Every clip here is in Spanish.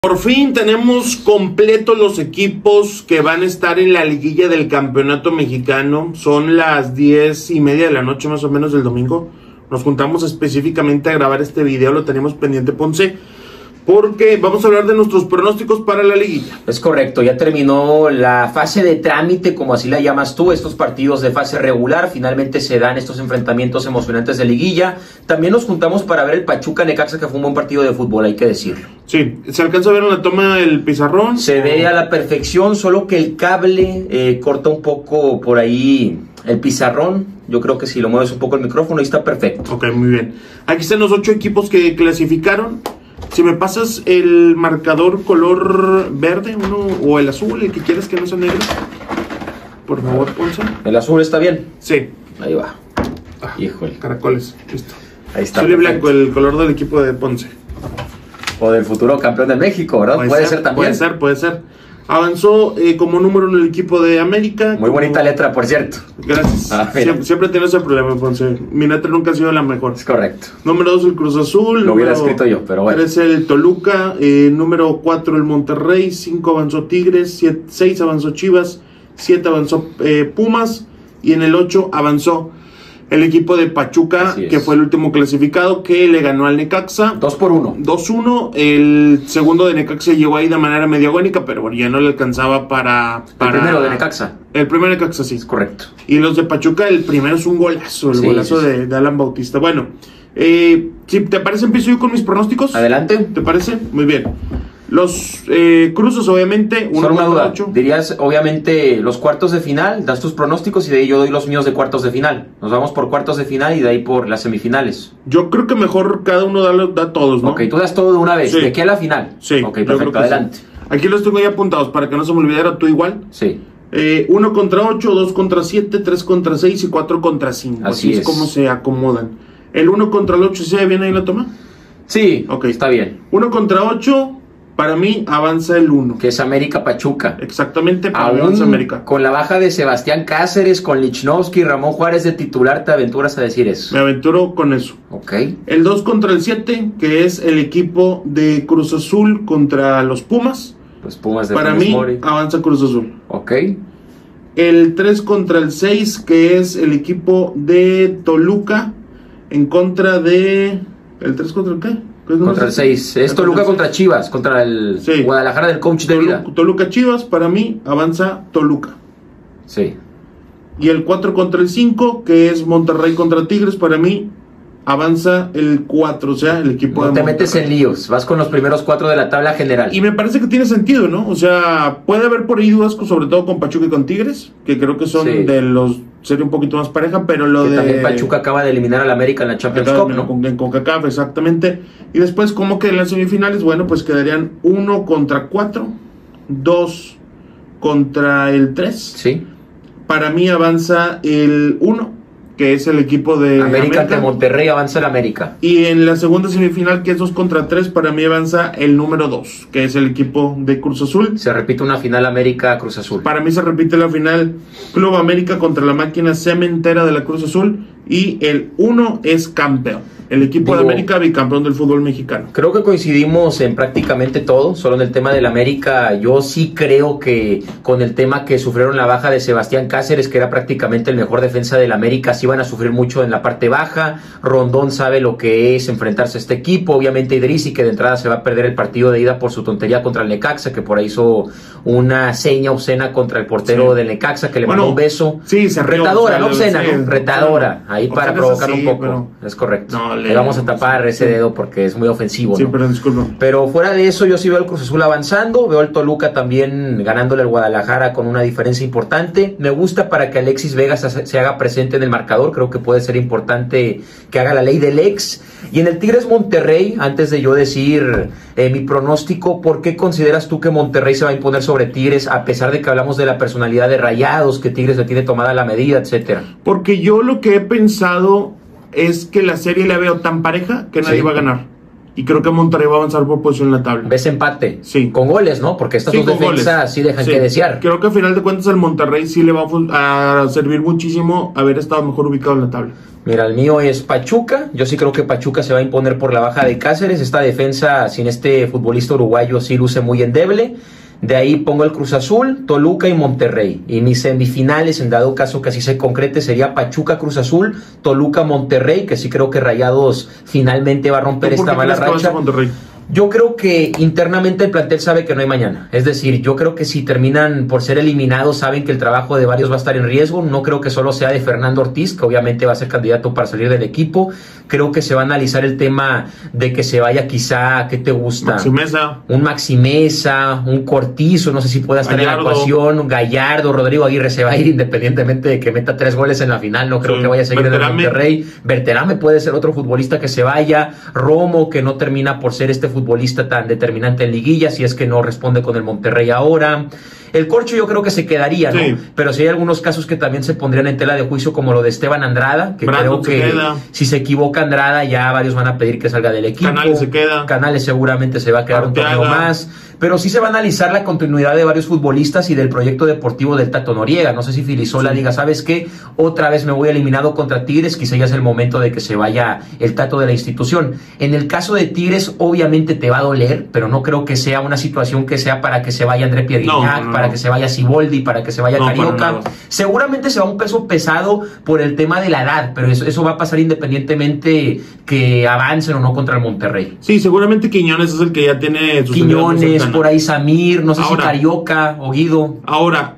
Por fin tenemos completos los equipos que van a estar en la liguilla del campeonato mexicano. Son las 10:30 de la noche más o menos del domingo. Nos juntamos específicamente a grabar este video, lo tenemos pendiente, Ponce, porque vamos a hablar de nuestros pronósticos para la liguilla. Es correcto, ya terminó la fase de trámite, como así la llamas tú, estos partidos de fase regular. Finalmente se dan estos enfrentamientos emocionantes de liguilla. También nos juntamos para ver el Pachuca-Necaxa, que fue un buen partido de fútbol, hay que decirlo. Sí, ¿se alcanza a ver en la toma el pizarrón? Se ve a la perfección, solo que el cable corta un poco por ahí el pizarrón. Yo creo que si lo mueves un poco el micrófono, ahí está perfecto. Ok, muy bien. Aquí están los 8 equipos que clasificaron. Si me pasas el marcador color verde, uno, o el azul, el que quieras que no sea negro, por favor, Ponce. ¿El azul está bien? Sí. Ahí va. Ah, Híjole. Caracoles, listo. Ahí está. Azul y blanco, el color del equipo de Ponce. O del futuro campeón de México, ¿verdad? Puede ser también. Puede ser. Avanzó como número 1 el equipo de América. Muy bonita letra, por cierto. Gracias. Siempre tiene ese problema, Ponce. Mi letra nunca ha sido la mejor. Es correcto. Número 2 el Cruz Azul. Lo hubiera escrito yo, pero bueno. 3 el Toluca. Número 4 el Monterrey. 5 avanzó Tigres. 6 avanzó Chivas. 7 avanzó Pumas. Y en el 8 avanzó el equipo de Pachuca, que fue el último clasificado, que le ganó al Necaxa. 2-1. 2-1. El segundo de Necaxa llegó ahí de manera medio agónica, pero bueno, ya no le alcanzaba para... El primero de Necaxa. El primero de Necaxa, sí. Es correcto. Y los de Pachuca, el primero es un golazo, golazo de Alan Bautista. Bueno, si te parece, empiezo yo con mis pronósticos. Adelante. ¿Te parece? Muy bien. Los cruces, obviamente, Solo una duda. Dirías, obviamente, los cuartos de final, das tus pronósticos y de ahí yo doy los míos de cuartos de final. Nos vamos por cuartos de final y de ahí por las semifinales. Yo creo que mejor cada uno da todos, ¿no? Ok, tú das todo de una vez. Sí. ¿De qué a la final? Sí. Ok, perfecto, adelante. Sí. Aquí los tengo ya apuntados para que no se me olvidara, tú igual. Sí. 1 contra 8, 2 contra 7, 3 contra 6 y 4 contra 5. Así es como se acomodan. El 1 contra el 8, ¿se ve bien ahí la toma? Sí, ok, está bien. 1 contra 8, para mí avanza el 1. Que es América Pachuca. Exactamente, para mí aún avanza América. Con la baja de Sebastián Cáceres, con Lichnowsky y Ramón Juárez de titular, ¿te aventuras a decir eso? Me aventuro con eso. Ok. El 2 contra el 7, que es el equipo de Cruz Azul contra los Pumas. Los Pumas de para Funes mí Mori. Avanza Cruz Azul. Ok. El 3 contra el 6, que es el equipo de Toluca en contra de... ¿El 3 contra el qué? Contra el 6. Es Toluca contra Chivas, contra el Guadalajara del coach de vida. Toluca Chivas, para mí avanza Toluca. Sí. Y el 4 contra el 5, que es Monterrey contra Tigres, para mí avanza el 4, o sea, el equipo de Monterrey. No te metes en líos, vas con los primeros 4 de la tabla general. Y me parece que tiene sentido, ¿no? O sea, puede haber por ahí dudas, sobre todo con Pachuca y con Tigres, que creo que son de los... Sería un poquito más pareja, pero lo de... También Pachuca acaba de eliminar al América en la Champions Cup, ¿no? En CONCACAF, exactamente. Y después, como que en las semifinales, bueno, pues quedarían 1 contra 4, 2 contra el 3. Sí. Para mí avanza el 1, que es el equipo de América ante Monterrey, avanza el América. Y en la segunda semifinal, que es 2 contra 3, para mí avanza el número 2, que es el equipo de Cruz Azul. Se repite una final América-Cruz Azul. Para mí se repite la final Club América contra la máquina cementera de la Cruz Azul. Y el 1 es campeón. El equipo de América, bicampeón del fútbol mexicano. Creo que coincidimos en prácticamente todo, solo en el tema del América. Yo sí creo que con el tema que sufrieron la baja de Sebastián Cáceres, que era prácticamente el mejor defensa del América, sí van a sufrir mucho en la parte baja. Rondón sabe lo que es enfrentarse a este equipo. Obviamente Idrissi, que de entrada se va a perder el partido de ida por su tontería contra el Necaxa, que por ahí hizo una seña obscena contra el portero del Necaxa, que le mandó un beso. Sí, se rió, retadora, no obscena, ¿no? Retadora. Ahí para provocar un poco. Es correcto. No, le vamos a tapar ese dedo porque es muy ofensivo, sí, ¿no? Pero disculpa. Pero fuera de eso, yo sí veo al Cruz Azul avanzando, veo al Toluca también ganándole al Guadalajara con una diferencia importante. Me gusta para que Alexis Vega se haga presente en el marcador, creo que puede ser importante que haga la ley del ex. Y en el Tigres Monterrey, antes de yo decir mi pronóstico, ¿por qué consideras tú que Monterrey se va a imponer sobre Tigres, a pesar de que hablamos de la personalidad de Rayados, que Tigres le tiene tomada la medida, etcétera? Porque yo lo que he pensado es que la serie la veo tan pareja que nadie va a ganar. Y creo que Monterrey va a avanzar por posición en la tabla. ¿Ves empate? Sí. Con goles, ¿no? Porque estas dos defensas sí dejan que desear. Creo que a final de cuentas al Monterrey sí le va a servir muchísimo haber estado mejor ubicado en la tabla. Mira, el mío es Pachuca. Yo sí creo que Pachuca se va a imponer por la baja de Cáceres. Esta defensa sin este futbolista uruguayo sí luce muy endeble. De ahí pongo el Cruz Azul, Toluca y Monterrey. Y mis semifinales, en dado caso que así se concrete, sería Pachuca, Cruz Azul, Toluca, Monterrey, que sí creo que Rayados finalmente va a romper esta mala racha. Yo creo que internamente el plantel sabe que no hay mañana. Es decir, yo creo que si terminan por ser eliminados, saben que el trabajo de varios va a estar en riesgo. No creo que solo sea de Fernando Ortiz, que obviamente va a ser candidato para salir del equipo. Creo que se va a analizar el tema de que se vaya quizá, ¿qué te gusta? Un Maxi Meza, un Cortizo, no sé si pueda estar Gallardo en la ecuación. Gallardo, Rodrigo Aguirre se va a ir independientemente de que meta 3 goles en la final. No creo que vaya a seguir en el Monterrey. Berterame puede ser otro futbolista que se vaya. Romo, que no termina por ser este futbolista tan determinante en liguilla, si es que no responde con el Monterrey ahora. El Corcho yo creo que se quedaría, ¿no? Sí. Pero sí hay algunos casos que también se pondrían en tela de juicio, como lo de Esteban Andrada, que Brandon creo que si se equivoca Andrada, ya varios van a pedir que salga del equipo. Canales se queda. Canales seguramente se va a quedar Arteaga. Un torneo más. Pero sí se va a analizar la continuidad de varios futbolistas y del proyecto deportivo del Tato Noriega. No sé si Filisola diga, ¿sabes qué? Otra vez me voy eliminado contra Tigres, quizá ya es el momento de que se vaya el Tato de la institución. En el caso de Tigres, obviamente te va a doler, pero no creo que sea una situación que sea para que se vaya André Pierre Guignac, para que se vaya Siboldi, para que se vaya Carioca. Seguramente se va un peso pesado por el tema de la edad, pero eso va a pasar independientemente que avancen o no contra el Monterrey. Sí, seguramente Quiñones es el que ya tiene sus Quiñones, por ahí Samir, no sé si Carioca o Guido. Ahora,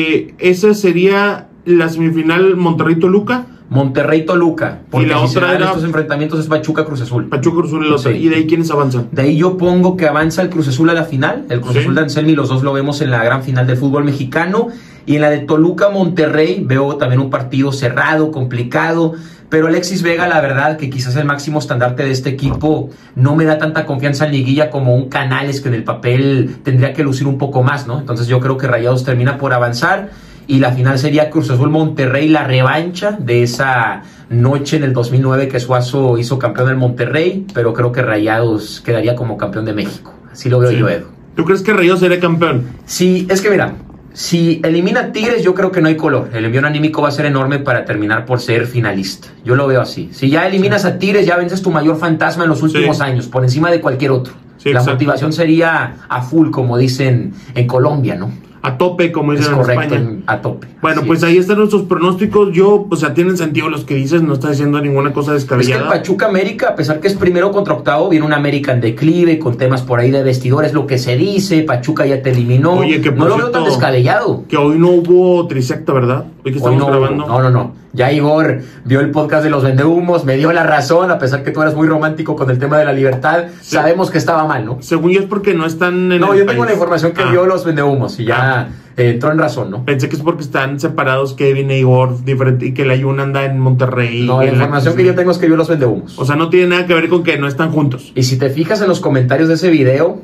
esa sería la semifinal Monterrey-Toluca. Monterrey-Toluca. Porque y la otra era estos enfrentamientos es Pachuca-Cruz Azul. Pachuca-Cruz Azul y la otra. Sí. ¿Y de ahí quiénes avanzan? De ahí yo pongo que avanza el Cruz Azul a la final. El Cruz Azul de Anselmi, los dos lo vemos en la gran final del fútbol mexicano. Y en la de Toluca-Monterrey veo también un partido cerrado, complicado. Pero Alexis Vega, la verdad, que quizás el máximo estandarte de este equipo, no me da tanta confianza en liguilla como un Canales, que en el papel tendría que lucir un poco más, ¿no? Entonces yo creo que Rayados termina por avanzar. Y la final sería Cruz Azul Monterrey, la revancha de esa noche en el 2009 que Suazo hizo campeón del Monterrey, pero creo que Rayados quedaría como campeón de México. Así lo veo yo, Edu. ¿Tú crees que Rayados sería campeón? Sí, es que mira, si elimina a Tigres, yo creo que no hay color. El envío anímico va a ser enorme para terminar por ser finalista. Yo lo veo así. Si ya eliminas a Tigres, ya vences tu mayor fantasma en los últimos años, por encima de cualquier otro. La motivación sería a full, como dicen en Colombia, ¿no? A tope, como dicen en España. A tope. Bueno, pues ahí están nuestros pronósticos. Yo, o sea, tienen sentido los que dices, no está diciendo ninguna cosa descabellada. Es que el Pachuca América, a pesar que es primero contra octavo, viene un América en declive, con temas por ahí de vestidores, lo que se dice, Pachuca ya te eliminó. Oye, que no lo veo tan descabellado. Que hoy no hubo trisecta, ¿verdad? Hoy que estamos grabando. No. Ya Igor vio el podcast de los vendehumos, me dio la razón, a pesar que tú eras muy romántico con el tema de la libertad. Sí. Sabemos que estaba mal, ¿no? Según yo es porque no están en yo tengo la información que vio los vendehumos y ya entró en razón, ¿no? Pensé que es porque están separados Kevin e Igor, diferente, y que la Yuna anda en Monterrey. No, la información que yo tengo es que vio los vendehumos. O sea, no tiene nada que ver con que no están juntos. Y si te fijas en los comentarios de ese video,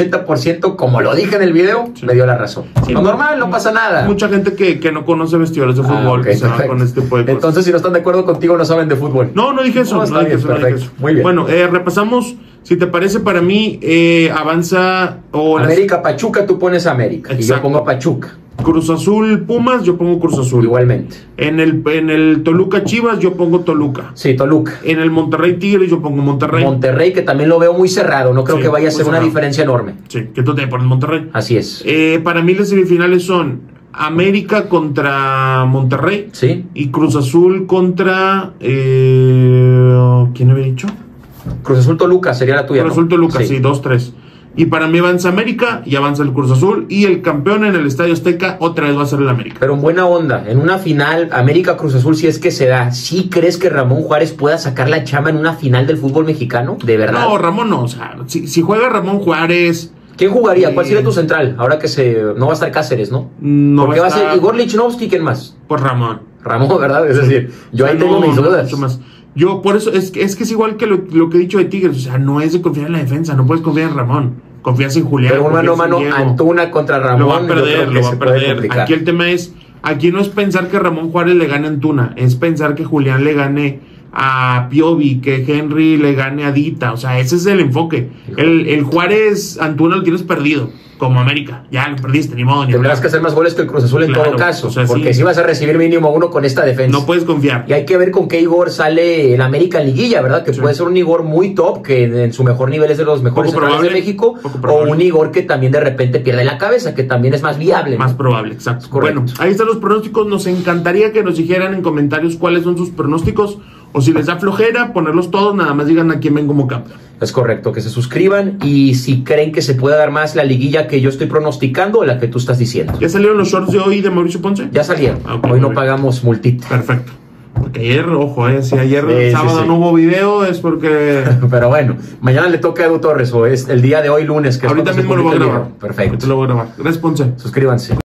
80%, como lo dije en el video, me dio la razón. Sí, lo normal, no pasa nada. Mucha gente que no conoce vestidores de fútbol, que se va con este tipo de cosas. Entonces, si no están de acuerdo contigo, no saben de fútbol. No dije eso. No dije eso. Muy bien. Bueno, repasamos. Si te parece, para mí, avanza... América, Pachuca, tú pones América. Exacto. Y yo pongo Pachuca. Cruz Azul, Pumas, yo pongo Cruz Azul. Igualmente. En el Toluca, Chivas, yo pongo Toluca. Sí, Toluca. En el Monterrey, Tigres, yo pongo Monterrey. Monterrey, que también lo veo muy cerrado. No creo que vaya a ser una diferencia enorme. Sí, que tú te pones Monterrey. Así es. Para mí las semifinales son América contra Monterrey. Sí. Y Cruz Azul contra... ¿quién había dicho? Cruz Azul Toluca sería la tuya. Cruz Azul Toluca, sí, 2-3. Y para mí avanza América y avanza el Cruz Azul. Y el campeón en el Estadio Azteca otra vez va a ser el América. Pero en buena onda, en una final, América-Cruz Azul, si es que se da, ¿sí crees que Ramón Juárez pueda sacar la chamba en una final del fútbol mexicano? ¿De verdad? No, Ramón no. O sea, si juega Ramón Juárez... ¿Quién jugaría? ¿Cuál sería tu central? Ahora que no va a estar Cáceres, ¿no? Porque va a ser Igor Lichnowsky, ¿quién más? Pues Ramón, ¿verdad? Es decir, yo ahí tengo mis dudas. Mucho más. Yo, por eso, es que es igual que lo que he dicho de Tigres. O sea, no es de confiar en la defensa, no puedes confiar en Ramón. Confías en Julián. Pero mano a mano, Antuna contra Ramón. Lo va a perder. Aquí el tema es, aquí no es pensar que Ramón Juárez le gane a Antuna, es pensar que Julián le gane a Piovi, que Henry le gane a Dita. O sea, ese es el enfoque. El Juárez Antuna lo tienes perdido, como América. Ya lo perdiste, ni modo. Tendrás que hacer más goles que el Cruz Azul en todo caso, o sea, porque si vas a recibir mínimo uno con esta defensa. No puedes confiar. Y hay que ver con qué Igor sale el América en liguilla, ¿verdad? Que puede ser un Igor muy top, que en su mejor nivel es de los mejores centrales de México, o un Igor que también de repente pierde la cabeza, que también es más viable, ¿no? Más probable, exacto. Correcto. Bueno, ahí están los pronósticos. Nos encantaría que nos dijeran en comentarios cuáles son sus pronósticos, o si les da flojera ponerlos todos, nada más digan a quién ven como campeón. Es correcto, que se suscriban, y si creen que se puede dar más la liguilla que yo estoy pronosticando o la que tú estás diciendo. ¿Ya salieron los shorts de hoy de Mauricio Ponce? Ya salieron. Hoy no pagamos multita. Perfecto. Porque ayer, ojo, si ayer sábado no hubo video es porque... Pero bueno, mañana le toca a Edu Torres, o es el día de hoy lunes. Que ahorita mismo lo voy a grabar. Perfecto. Ahorita lo voy a grabar. Gracias, Ponce. Suscríbanse.